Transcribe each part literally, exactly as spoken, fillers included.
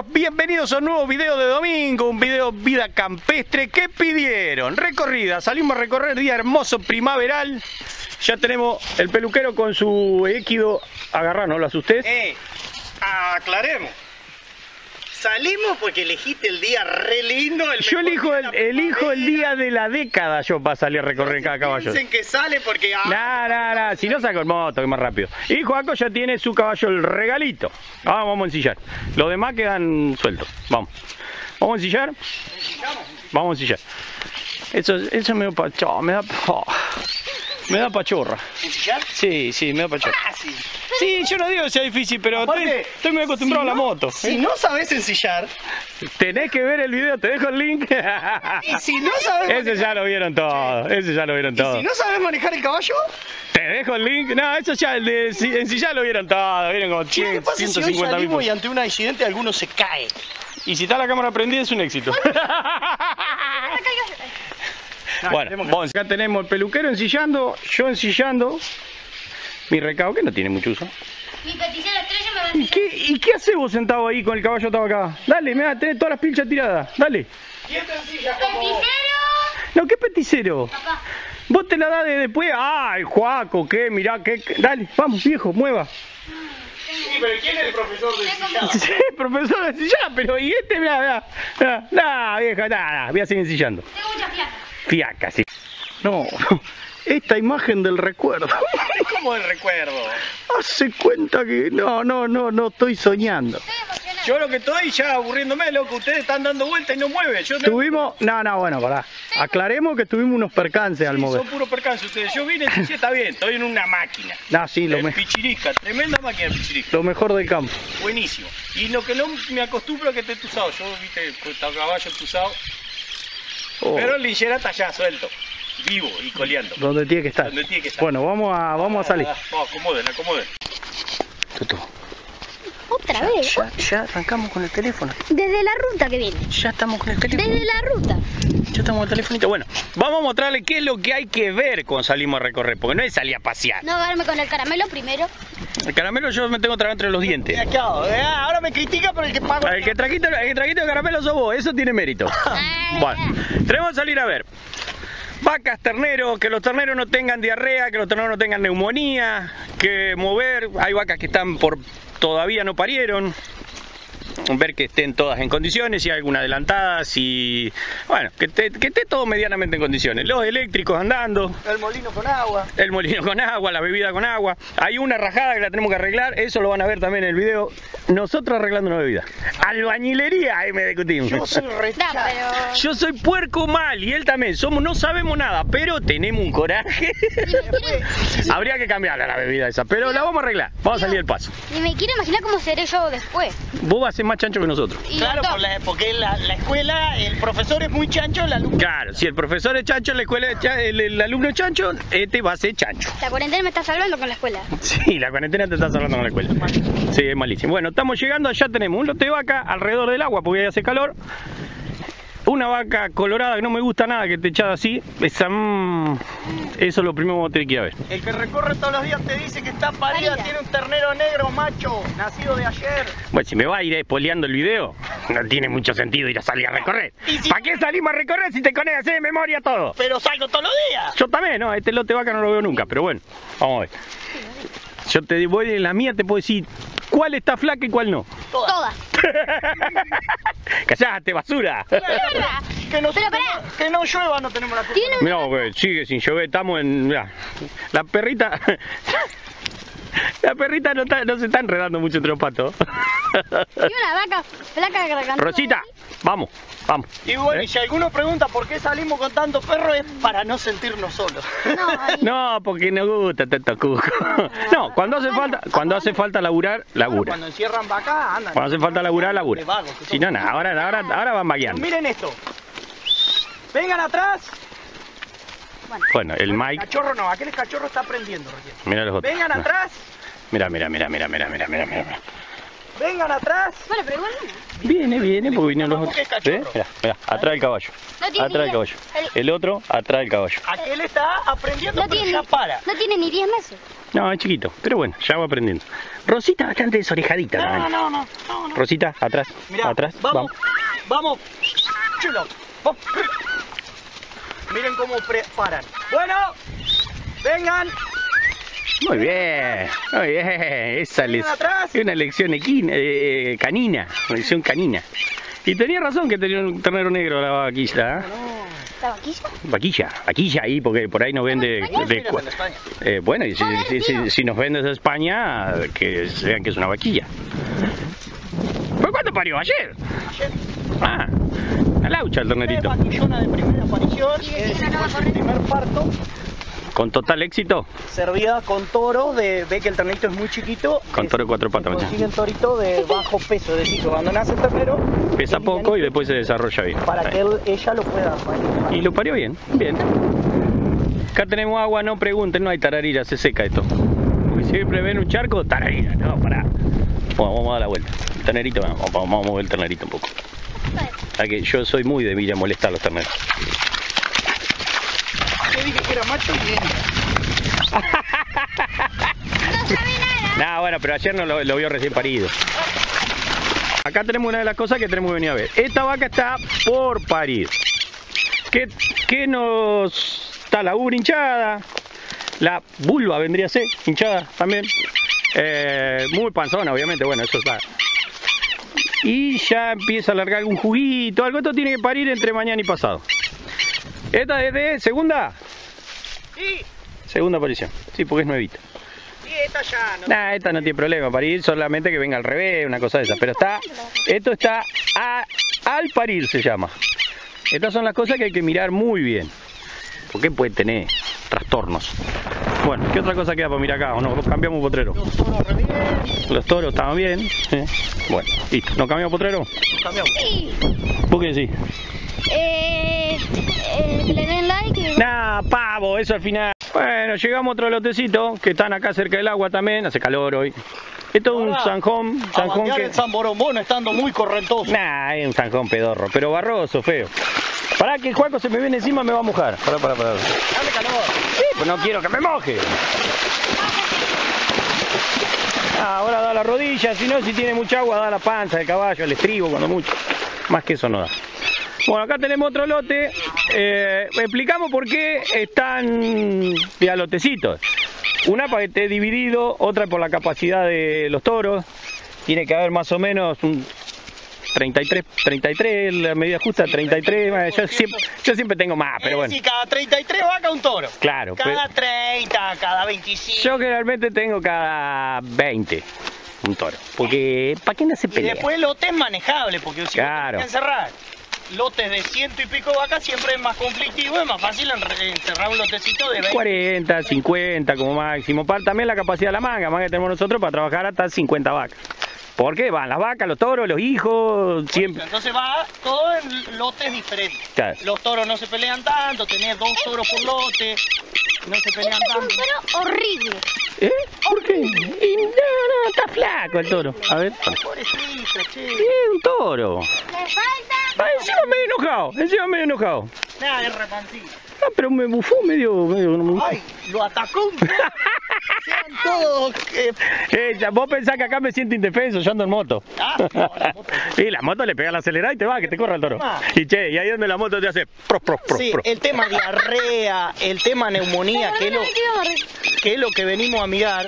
caballeros, bienvenidos a un nuevo video de domingo, un video vida campestre. ¿Qué pidieron? Recorrida, salimos a recorrer, día hermoso primaveral. Ya tenemos el peluquero con su equido agarrado, ¿no lo asustés? Eh, aclaremos. Salimos porque elegiste el día re lindo. El yo elijo el, elijo el día de la década yo para salir a recorrer en cada caballo. Dicen que sale porque... Ah, nah, nah, nah. Si no saco el moto, que es más rápido. Y Joaco ya tiene su caballo el regalito. Ah, vamos a ensillar. Los demás quedan sueltos. Vamos. ¿Vamos a ensillar? Vamos a ensillar. Eso, eso me da pachorra. Me da, oh, me da pachorra. ¿Ensillar? Sí, sí, me da pachorra. Fácil. Sí, yo no digo que sea difícil, pero Aparte, estoy, estoy muy acostumbrado si a la no, moto. Si no sabes ensillar... Tenés que ver el video, te dejo el link. Y si no sabes Ese manejar, ya lo vieron todos, ese ya lo vieron y todos. si no sabes manejar el caballo... Te dejo el link. No, eso ya, el de si- en sí ya lo vieron todos. Vieron como ¿Qué cien, pasa si hoy ciento cincuenta mil. salimos y ante un accidente alguno se cae? Y si está la cámara prendida es un éxito. Bueno, vamos, acá tenemos el peluquero ensillando, yo ensillando. Mi recado, que no tiene mucho uso. Mi petición estrella me va a ¿Y qué, ¿Y qué haces vos sentado ahí con el caballo atado acá? Dale, mira, tenés todas las pilchas tiradas. Dale. ¿Quién te ensilla como vos? ¡Peticero! No, ¿qué peticero? Papá. Vos te la das de después. Ay, Juaco, ¿qué? Mirá, ¿qué? qué- Dale, vamos, viejo, mueva. Sí, pero ¿quién es el profesor de ensillado? Sí, profesor de ensillar, pero ¿y este? Mirá, mirá. mirá. Nah, vieja, nada, voy a seguir ensillando. Tengo mucha fiaca. Fiaca, sí. No, esta imagen del recuerdo. ¿Cómo el recuerdo? Hace cuenta que no, no, no, no estoy soñando. Estoy emocionada. Yo lo que estoy ya aburriéndome, loco, ustedes están dando vueltas y no mueven. Yo tengo- Tuvimos, no, no, bueno, pará. Aclaremos que tuvimos unos percances al Sí, mover. son puro percance ustedes. Yo vine y sí, está bien, estoy en una máquina. No, sí, lo, El me- pichirisca, tremenda máquina de pichirisca. lo mejor del campo. Buenísimo. Y lo que no me acostumbro es que esté tusado. Yo, viste, está caballo tusado. Oh, Pero el linchera está ya suelto, vivo y coleando. donde tiene que estar. Donde tiene que estar. Bueno, vamos a, vamos a salir. Ah, Vamos, acomoden, acomoden. Tutu, Otra vez. ya, ya arrancamos con el teléfono. Desde la ruta que viene. Ya estamos con el teléfono. Desde la ruta. Ya estamos con el telefonito. Bueno, vamos a mostrarle qué es lo que hay que ver cuando salimos a recorrer, porque no es salir a pasear. No agarrarme con el caramelo primero. El caramelo yo me tengo tragado entre los dientes. ¿Qué hago? Eh, Ahora me critica por el que pago. El que trajiste, el que trajiste el caramelo sos vos, eso tiene mérito. Bueno, tenemos que salir a ver vacas, terneros, que los terneros no tengan diarrea, que los terneros no tengan neumonía, que mover, hay vacas que están por todavía no parieron, ver que estén todas en condiciones, si hay alguna adelantada, si bueno, que esté, que esté todo medianamente en condiciones. Los eléctricos andando, El molino con agua. el molino con agua, la bebida con agua. Hay una rajada que la tenemos que arreglar, eso lo van a ver también en el video. Nosotros arreglando una bebida. Albañilería, ahí me discutimos. Yo soy Da, rechazo. pero. Yo soy puerco mal y él también. Somos, no sabemos nada, pero tenemos un coraje. Ni me, quiero, Habría que cambiarla la bebida esa, pero la vamos a arreglar. Vamos a salir del paso. ni me quiero imaginar cómo seré yo después. Vos vas a ser más chancho que nosotros. Y Claro, los dos. por la- porque la, la escuela, el profesor es muy chancho, la alumno... Claro, si el profesor es chancho, la escuela es cha- el, el alumno es chancho, este va a ser chancho. La cuarentena me está salvando con la escuela. Sí, la cuarentena te estás hablando con la escuela. Sí, es malísimo. Bueno, estamos llegando, allá tenemos un lote de vaca alrededor del agua porque ya hace calor. Una vaca colorada que no me gusta nada, que te echada así. Esa, mm, eso es lo primero que vamos a tener que ir a ver. El que recorre todos los días te dice que está parida, Parida. tiene un ternero negro macho, nacido de ayer. Bueno, si me va a ir spoileando el video, no tiene mucho sentido ir a salir a recorrer. ¿Y si- ¿Para qué salimos a recorrer si te conoces de memoria todo? Pero salgo todos los días. Yo también, ¿no? Este lote de vaca no lo veo nunca, pero bueno, vamos a ver. Yo te voy en la mía, te puedo decir cuál está flaca y cuál no. Todas. Todas. Callate, basura. Es verdad. Que no, Pero que pará. no- que no llueva, no tenemos la culpa. Tiene un- Mirá, güey, sigue sin llover, estamos en... mirá, la perrita... La perrita no, está- no se está enredando mucho entre los patos. Tiene una vaca flaca garganta. Rosita, vamos, vamos. Y bueno, ¿Eh? y si alguno pregunta por qué salimos con tantos perros es para no sentirnos solos. No, ahí. No, porque nos gusta tanto cuco. No, cuando hace falta, cuando hace falta laburar, labura. Cuando encierran vacas, andan. Cuando hace falta laburar, labura. De vagos que Si son. no, nada, ahora, ahora, ahora van vagueando. Miren esto. Vengan atrás. Bueno, el Mike, Cachorro no, aquel cachorro está aprendiendo recién. mira los otros. Vengan atrás. Mira, mira, mira, mira, mira, mira, mira, mira. Vengan atrás. Bueno, pero igual no. Viene, viene, porque vienen los No, otros. porque es cachorro. ¿Ves? Mirá, mirá, atrás del caballo. No tiene Atrás del ni- caballo. el- El otro, atrás del caballo. Aquel está aprendiendo, No pero tiene, ya para. no tiene ni diez meses. No, es chiquito, pero bueno, ya va aprendiendo. Rosita bastante desorejadita No, también. no, no, no, no. Rosita, atrás, Mirá, atrás, vamos, vamos. vamos, chulo, vamos. Miren cómo paran. Bueno, vengan. Muy bien, muy bien. Esa Vengan les- atrás. es una lección equina, eh, canina, una lección canina. Y tenía razón que tenía un ternero negro la vaquilla, ¿eh? ¿La vaquilla? Vaquilla, vaquilla ahí, porque por ahí nos vende... de Mira, cua- en España. eh, bueno, y si, Joder, si- si- tío. si nos vendes de España, que vean que es una vaquilla. ¿Pero cuándo parió? ¿Ayer? Ayer. Ah, la laucha el Una ternerito. vaquillona de primera aparición. Sí, Es sí, no, no, su correcto. primer parto. Con total éxito. Servida con toro, de, ve que el ternito es muy chiquito. Con es- toro de cuatro se patas, consigue el torito de bajo peso, es decir, que cuando nace el ternero Pesa es poco y livianito después se desarrolla bien. para que él, ella lo pueda parir. Y lo parió bien, bien. Acá tenemos agua, no pregunten, no hay tararira, se seca esto. Porque siempre ven un charco, tararira, no, pará. Bueno, vamos a dar la vuelta. El ternerito, vamos, vamos a mover el ternerito un poco. O que yo soy muy de ir a molestar a los terneros. Yo dije que era macho y hembra. No sabe nada. No, bueno, pero ayer no lo, lo vio recién parido. Acá tenemos una de las cosas que tenemos que venir a ver. Esta vaca está por parir. ¿Qué, qué nos... Está la ubra hinchada, la vulva vendría a ser hinchada también. Eh, muy panzona, obviamente, bueno, eso está. Y ya empieza a alargar algún juguito, algo. Esto tiene que parir entre mañana y pasado. Esta es de segunda, Sí, segunda aparición. Sí, porque es nuevita. sí, esta ya no. Nah, esta no tiene problema para ir, solamente que venga al revés, una cosa de esa. Pero está, esto está a- al parir se llama. Estas son las cosas que hay que mirar muy bien, porque puede tener trastornos. Bueno, ¿qué otra cosa queda para mirar acá? ¿O no? Cambiamos potrero. Los toros re bien. Los toros estaban bien. ¿eh? Bueno, listo. ¿No cambiamos potrero? Los cambiamos. Sí. ¿Por qué sí? Eh, eh, que le den like. Nah, pavo, eso al final. Bueno, llegamos a otro lotecito que están acá cerca del agua también. Hace calor hoy. Esto es un Ahora, zanjón. A zanjón bandear que... el San Borombón estando muy correntoso. Nah, es un zanjón pedorro, pero barroso, feo. Pará que el Juaco se me viene encima, me va a mojar. Pará, pará, pará. Dale calor. Sí, pues no quiero que me moje. Ah, ahora da la rodilla, si no, si tiene mucha agua, da la panza del caballo, el estribo, cuando mucho. Más que eso no da. Bueno, acá tenemos otro lote. Eh, explicamos por qué están de a lotecitos. Una para que esté dividido, otra por la capacidad de los toros. Tiene que haber más o menos un treinta y tres, treinta y tres, la medida justa, treinta y tres. Bueno, yo, siempre, yo siempre tengo más, pero bueno. Es decir, cada treinta y tres vacas un toro. Claro, Cada pero- treinta, cada veinticinco. Yo generalmente tengo cada veinte un toro. Porque, ¿para qué no se Y pelea? después lotes manejables, porque si Claro. vos tenés que encerrar lotes de ciento y pico vacas siempre es más conflictivo, es más fácil enre- encerrar un lotecito de veinte. cuarenta, cincuenta como máximo. Para también la capacidad de la manga, más que tenemos nosotros para trabajar hasta cincuenta vacas. ¿Por qué? Van las vacas, los toros, los hijos, siempre. Entonces va todo en lotes diferentes. Claro. Los toros no se pelean tanto, tenés dos toros por lote, no se pelean Es un tanto. toro horrible. ¿Eh? ¿Por qué? Y no, no, está flaco el toro. A ver. Pobrecita, che. Sí, un toro. Le falta. Ah, encima medio enojado, encima medio enojado. Nada, es repantina. Ah, pero me bufó medio, medio, no me gustó. Ay, lo atacó un toro. Sean todos. eh, Eh, ya, vos pensás que acá me siento indefenso, yo ando en moto. Ah, no, la moto. Y la moto le pega al acelerar y te va, que te corra el toro. Ah. Y che, y ahí donde la moto te hace pro, pro, pro, Sí, pro. el tema diarrea, el tema neumonía, que es, lo, que es lo que venimos a mirar.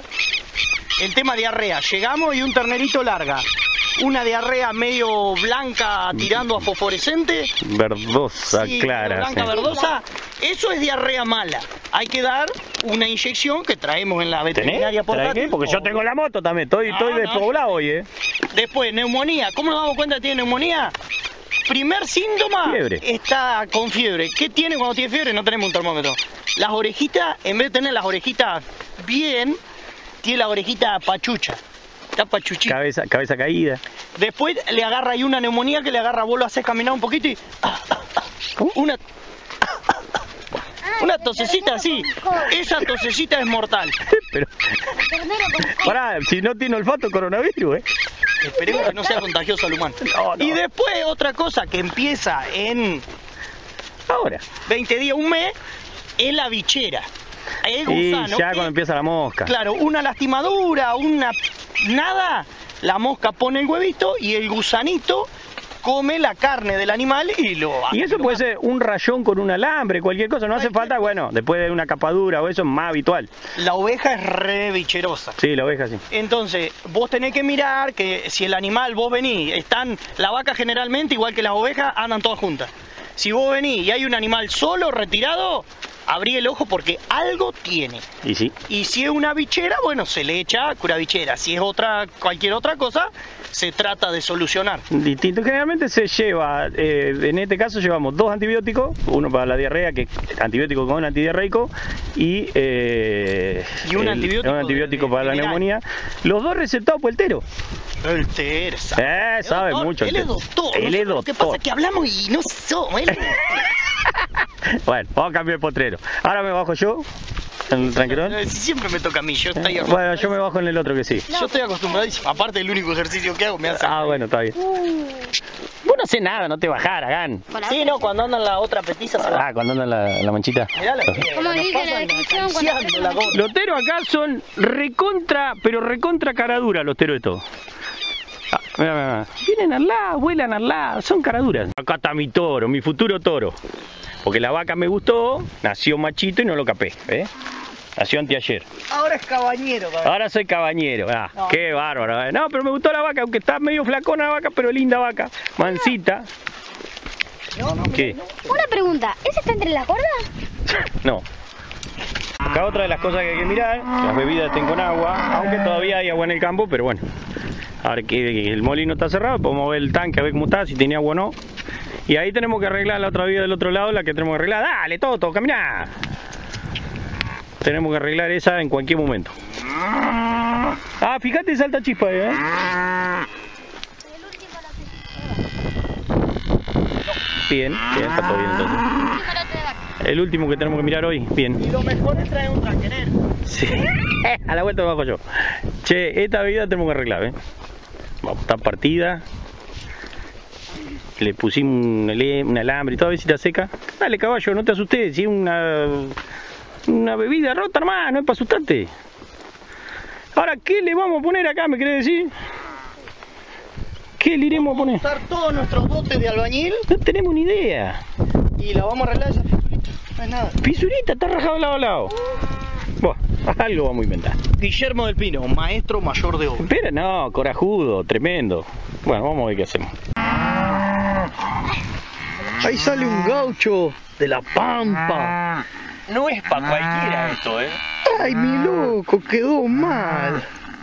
El tema diarrea, llegamos y un ternerito larga. Una diarrea medio blanca tirando a fosforescente. Verdosa, Sí, clara. blanca sí. verdosa. Eso es diarrea mala. Hay que dar una inyección que traemos en la ¿Tenés? veterinaria ¿Traes portátil. qué? Porque yo tengo la moto también, estoy, No, estoy no, despoblado hoy, eh. Después, neumonía. ¿Cómo nos damos cuenta que tiene neumonía? Primer síntoma, Fiebre. está con fiebre. ¿Qué tiene cuando tiene fiebre? No tenemos un termómetro. Las orejitas, en vez de tener las orejitas bien, tiene la orejita pachucha. Está pachuchita. Cabeza, cabeza caída. Después le agarra ahí una neumonía que le agarra, vos lo haces caminar un poquito y... ¿Cómo? Una, una tosecita así. Esa tosecita es mortal. Pero, El ternero con. pará, si no tiene olfato, coronavirus, eh. Esperemos que no sea contagioso al humano. No, no. Y después otra cosa que empieza en Ahora. veinte días, un mes, es la bichera. El Y gusano. ya que- cuando empieza la mosca. Claro, una lastimadura, una nada, la mosca pone el huevito y el gusanito come la carne del animal y lo Y eso lo puede mata. ser un rayón con un alambre, cualquier cosa. No hace Cualquier falta, bueno, después de una capadura o eso es más habitual. La oveja es re bicherosa. Sí, la oveja sí. Entonces, vos tenés que mirar que si el animal, vos venís, están, la vaca generalmente, igual que las ovejas, andan todas juntas. Si vos venís y hay un animal solo, retirado, abrí el ojo porque algo tiene. Y sí. Y si es una bichera, bueno, se le echa cura bichera. Si es otra, cualquier otra cosa, se trata de solucionar. Distinto. Generalmente se lleva, eh, en este caso llevamos dos antibióticos, uno para la diarrea, que es antibiótico con antidiarreico, y, eh, Y un el- antibiótico un antibiótico de- de para la general. neumonía. Los dos recetados por el tero. El Terza. Eh, sabe doctor, mucho. Él es doctor. Él es Lo que doctor. pasa es que hablamos y no somos. Él es doctor. Bueno, vamos a cambiar el potrero. Ahora me bajo yo, en el tranquilón. Eh, Siempre me toca a mí. Yo estoy, Bueno, yo me bajo en el otro que sí. yo estoy acostumbradísimo. Aparte, el único ejercicio que hago me hace. Ah, bueno, está bien. Vos no haces nada, no te bajás, Agán. Sí, no, cuando andan la otra petiza se va. Ah, cuando anda la, la manchita. Mirá la que Como nos dice la pasan descripción, cuando acariciando la gorra. Los teros acá son recontra, pero recontra caradura los teros de todo. Ah, mira, mira, mira. Vienen al lado, vuelan al lado, son caraduras. Acá está mi toro, mi futuro toro. Porque la vaca me gustó, nació machito y no lo capé, ¿eh? Nació anteayer. Ahora es cabañero, cabrón. Ahora soy cabañero. Ah, No. qué bárbaro. ¿eh? No, pero me gustó la vaca, aunque está medio flacona la vaca, pero linda vaca. Mansita. No, no, ¿Qué? Una pregunta, ¿ese está entre las cuerdas? No. Acá otra de las cosas que hay que mirar, las bebidas estén con agua, aunque todavía hay agua en el campo, pero bueno. Ahora que el molino está cerrado, podemos ver el tanque a ver cómo está, si tiene agua o no. Y ahí tenemos que arreglar la otra vía del otro lado, la que tenemos que arreglar. ¡Dale, Toto, caminá! Tenemos que arreglar esa en cualquier momento. Ah, fíjate, salta chispa ahí, ¿eh? Bien, bien, está todo bien entonces. El último que tenemos que mirar hoy, bien. Y lo mejor es traer un tranquenero. Sí, a la vuelta me bajo yo. Che, esta bebida tenemos que arreglar, ¿eh? Vamos, está partida. Le pusimos un, ale- un alambre y todo, a ver si está seca. Dale, caballo, no te asustes, si es una, una bebida rota, hermano, no es para asustarte. Ahora, ¿qué le vamos a poner acá, me querés decir? ¿Qué le iremos a poner? Usar todos nuestros dotes de albañil No tenemos ni idea. y la vamos a arreglar esa fisurita. No es nada. Pisurita, está rajado de lado a lado. Bueno, algo vamos a inventar. Guillermo del Pino, maestro mayor de obra. Espera, no, corajudo, tremendo. Bueno, vamos a ver qué hacemos. Ahí sale un gaucho de la Pampa. No es para cualquiera esto, ¿eh? Ay, mi loco, quedó mal.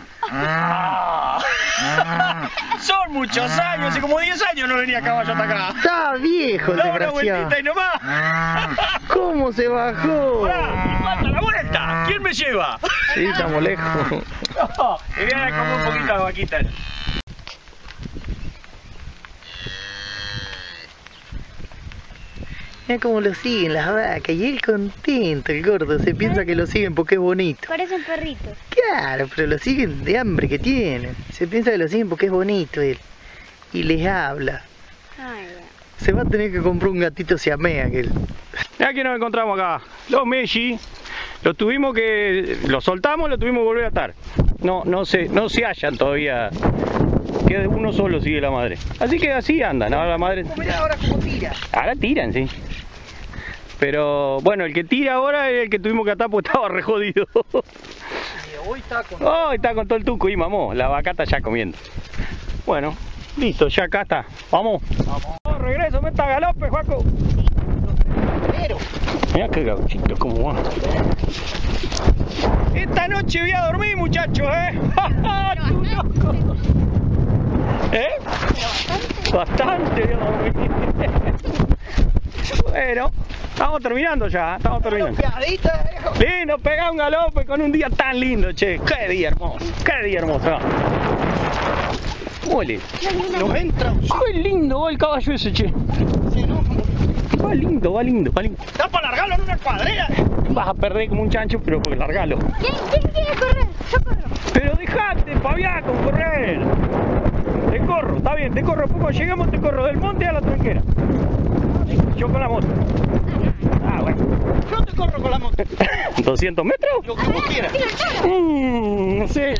Son muchos años, hace como diez años no venía caballo hasta acá. Está viejo, Da una vueltita y nomás. ¿Cómo se bajó? Pará, falta la vuelta. ¿Quién me lleva? Sí, estamos lejos. No, me voy a comer un poquito de vaquita. Mira cómo lo siguen las vacas y él contento, el gordo, se piensa que lo siguen porque es bonito. Parecen perritos. Claro, pero lo siguen de hambre que tienen. Se piensa que lo siguen porque es bonito él. Y les habla. Ay, Se va a tener que comprar un gatito siamés aquel. Mirá que nos encontramos acá. Los Messi. Los tuvimos que... Los soltamos, los tuvimos que volver a atar. No, no se, no se hallan todavía. Queda uno solo sigue la madre. Así que así andan. Ahora la madre... Mirá ahora cómo tira. Ahora tiran, sí. Pero bueno, el que tira ahora es el que tuvimos que atar porque estaba re jodido. Hoy está con... Oh, está con todo el tuco y mamó. La vaca está ya comiendo. Bueno, listo, ya acá está. Vamos. Vamos. Oh, regreso, meta galope, Juaco. Pero... Mirá qué gauchito, cómo va. Esta noche voy a dormir, muchachos, ¿eh? ¡Tú loco! ¿Eh? Bastante voy a dormir. Bueno, estamos terminando ya, estamos terminando. Lindo, pega un galope con un día tan lindo, che. Qué día hermoso, qué día hermoso. Ole, Nos entra. qué lindo va el caballo ese, che. Sí, ¿no? Va lindo, va lindo, va lindo. Está para largarlo en una cuadrera. Vas a perder como un chancho, pero pues largalo. ¿Quién, quién quiere correr? Yo corro. Pero dejate, Fabián, con correr. Te corro, está bien, te corro. Poco llegamos, te corro del monte a la tranquera. Yo con la moto. Ah, bueno. Yo te corro con la moto. ¿doscientos metros? Lo que vos quieras. Mm, no sé.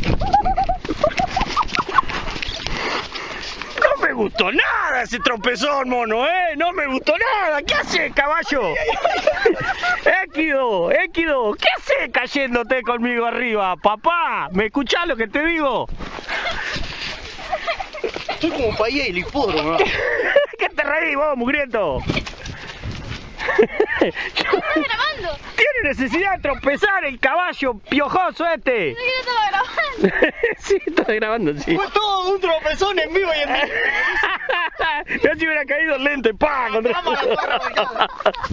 No me gustó nada ese tropezón, mono, ¿eh? No me gustó nada. ¿Qué haces, caballo? Équido, Équido, ¿qué haces cayéndote conmigo arriba? Papá, ¿me escuchás lo que te digo? Estoy como para ir al hipódromo, ¿no? ¿Qué te reís vos, mugriento? ¿Estás grabando? Tiene necesidad de tropezar el caballo piojoso este. Pensé que no estaba grabando. Sí, está grabando, sí. Fue todo un tropezón en vivo y en vivo. Ya se hubiera caído el lente, ¡pah! Contra... Vamos a la torre, Ricardo.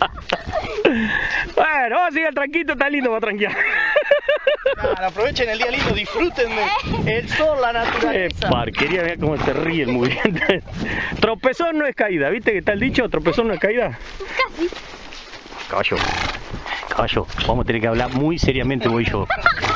Bueno, vamos a seguir tranquilo, está lindo para tranquear. Claro, aprovechen el día lindo, disfruten del sol, la Eh, naturaleza. parquería, mira cómo se ríe el movimiento. Tropezón no es caída, ¿viste que está el dicho? Tropezón no es caída. Casi. Caballo, caballo, vamos a tener que hablar muy seriamente vos y yo.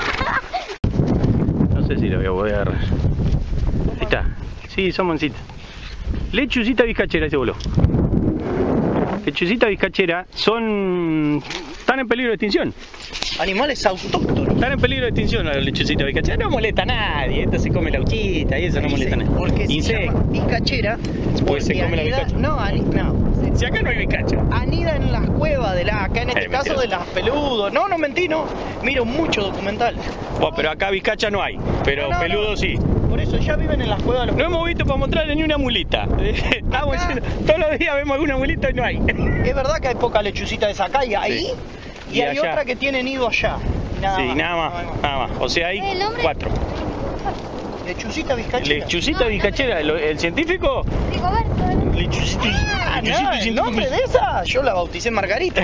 No sé si lo voy a poder. Ahí está. Sí, son mancitas. Lechucita bizcachera, ese voló. Lechucita bizcachera son... están en peligro de extinción. Animales autóctonos. Están en peligro de extinción las lechucitas bizcacheras. No molesta a nadie. Esta se come la uchita y eso no molesta a nadie. Porque se Insecto. llama bizcachera. Pues se porque come la anida- bizcacha. No, ani- no. Si acá no hay bizcacha. Anida en las cuevas de la, acá en este Eh, caso mentira. de las peludos. No, no mentí, no. Miro mucho documental. Oh, pero acá bizcacha no hay. Pero No, no, peludo no. sí. Por eso ya viven en las cuevas de los No hemos visto para mostrarle ni una mulita. Estamos Acá. diciendo, todos los días vemos alguna mulita y no hay. Es verdad que hay poca lechucita de esa acá y ahí. Sí. Y, Y hay allá. otra que tiene nido allá. Nada Sí, más, nada más, no hay más. nada más. O sea, hay ¿El nombre? cuatro. Lechucita bizcachera. Lechucita bizcachera, ¿el, el científico? Rigoberto. Lechucita, Ah, lechucita no, el científico. nombre de esa yo la bauticé Margarita.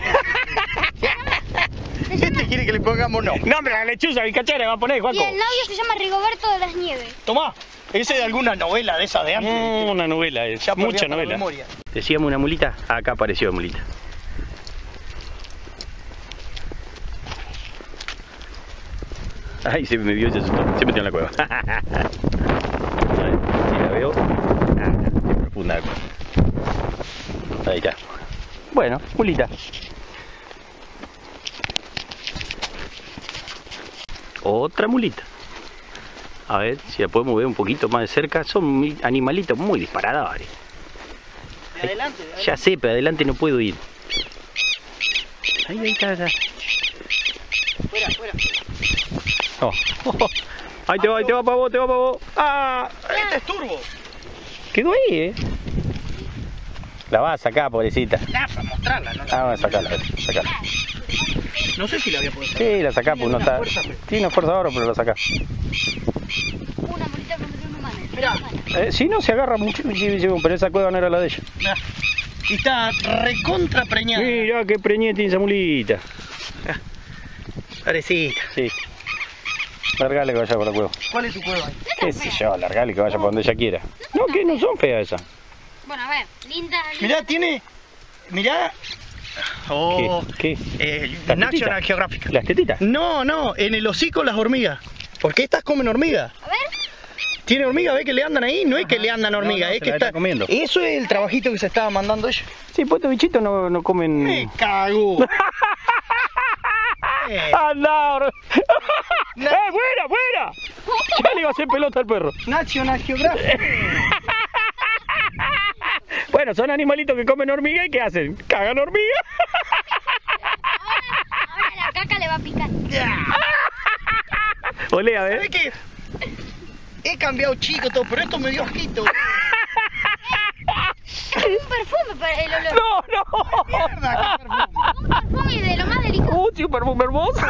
Este quiere que le pongamos no. No, pero la lechuza bizcachera va a poner, Y Juaco. el novio se llama Rigoberto de las Nieves. Tomá, ese de alguna novela de esa de antes. Mm, una novela, es Ya perdí mucha hasta la novela. memoria. Decíamos una mulita, acá apareció mulita. Ay, se me vio, se asustó, se metió en la cueva. A ver, si la veo. Ah, qué profunda. Ahí está. Bueno, mulita. Otra mulita. A ver si la podemos ver un poquito más de cerca. Son muy- animalitos muy disparadores. De adelante, de adelante. Ya sé, pero adelante no puedo ir. Ahí, ahí está, está. Fuera, fuera. Oh. Ahí te va, ahí te va para vos, te va para vos. Ah, Este es turbo. quedó ahí, eh. La vas a sacar, pobrecita. Nah, para mostrarla, ¿no? Ah, vamos a sacarla, sacarla. No sé si la voy a poder sacar. Sí, la sacás, pues no Tiene está. una fuerza, pero- Tiene una fuerza ahora, pero la sacás. Una mulita para meter una mano. Mirá. Eh, si no, se agarra mucho, pero esa cueva no era la de ella. Mirá. Y está recontra preñada. Mira qué preñete tiene esa mulita. Parecita. Sí. Largale que vaya por la cueva. ¿Cuál es tu cueva ahí? Qué sé yo, largale que vaya por donde ella quiera. No, que no son feas esas. Bueno, a ver, linda. linda. Mirá, tiene. Mirá. Oh. ¿Qué? Eh, ¿Las National tetitas? Geographic. ¿Las tetitas? No, no, en el hocico las hormigas. Porque estas comen hormigas. A ver. Tiene hormigas, ¿ves que le andan ahí? No es que le andan hormigas, no, es se que la está está comiendo. Eso es el trabajito que se estaba mandando ella. Sí, pues estos bichitos no, no comen. Me cago. Eh, ¡Anda! No. ¡Eh, fuera, fuera! Ya le iba a hacer pelota al perro. National Geographic. Bueno, son animalitos que comen hormiga y ¿qué hacen? ¡Cagan hormiga! Ahora la caca le va a picar. Olea, ¿Sabes ¿ves? qué? He cambiado chico todo, pero esto me dio asquito. Es un perfume para el olor. ¡No, no! Mierda, qué perfume. Un perfume de lo más delicado. ¡Uh, sí, un perfume hermoso!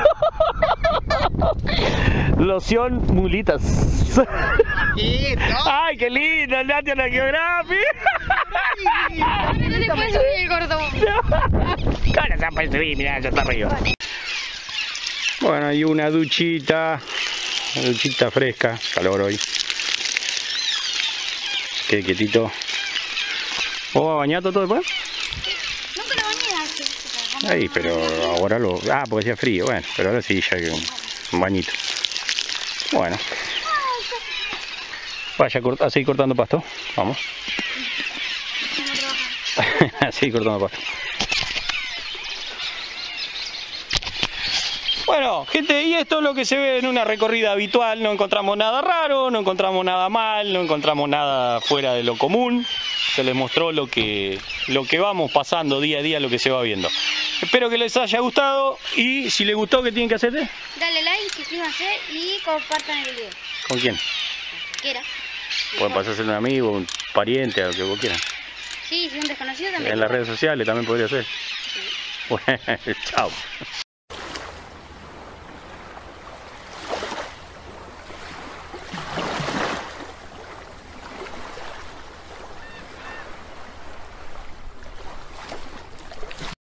Loción mulitas. Y no. ¡Ay, qué linda! ¡El National Geographic! No le puedes subir el gordo. ¿Cómo se puede subir? Mirá, ya está arriba. Bueno, hay una duchita. Una duchita fresca. Calor hoy. Qué quietito. ¿Vos vas a bañar todo después? Nunca lo bañé antes. Ahí, pero ahora lo... Ah, porque hacía frío. Bueno, pero ahora sí, ya que un, un bañito. Bueno. Vaya a seguir cortando pasto. Vamos. A seguir cortando pasto. Bueno, gente, y esto es lo que se ve en una recorrida habitual. No encontramos nada raro, no encontramos nada mal, no encontramos nada fuera de lo común. Se les mostró lo que, lo que vamos pasando día a día, lo que se va viendo. Espero que les haya gustado y si les gustó, ¿qué tienen que hacer? Dale like, suscríbanse y compartan el video. ¿Con quién? Quiera. Pueden pasarse un amigo, un pariente, a lo que vos quieran. Sí, si un desconocido también. En las redes sociales también podría ser. Sí. Bueno, chao.